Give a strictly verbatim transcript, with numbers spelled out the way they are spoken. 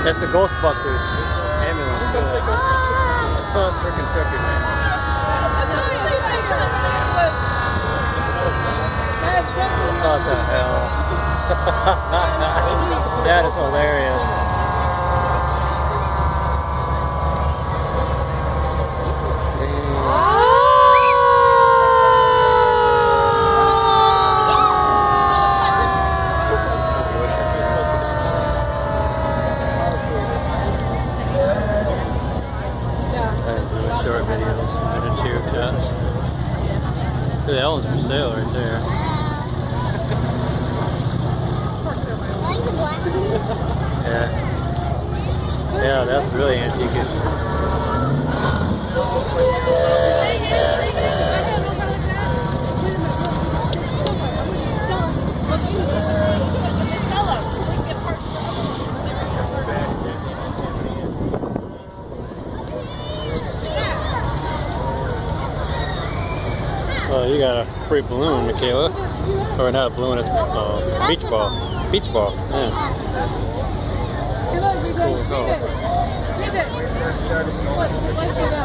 That's the Ghostbusters ambulance. Oh, it's freaking trippy, man. What the hell? That is hilarious. Short videos, miniature cuts. That one's for sale right there. Yeah. Yeah, that's really antique-ish. Oh, you got a free balloon, Michaela. Or not a balloon, it's a uh, beach ball. Beach ball, yeah. Cool, cool.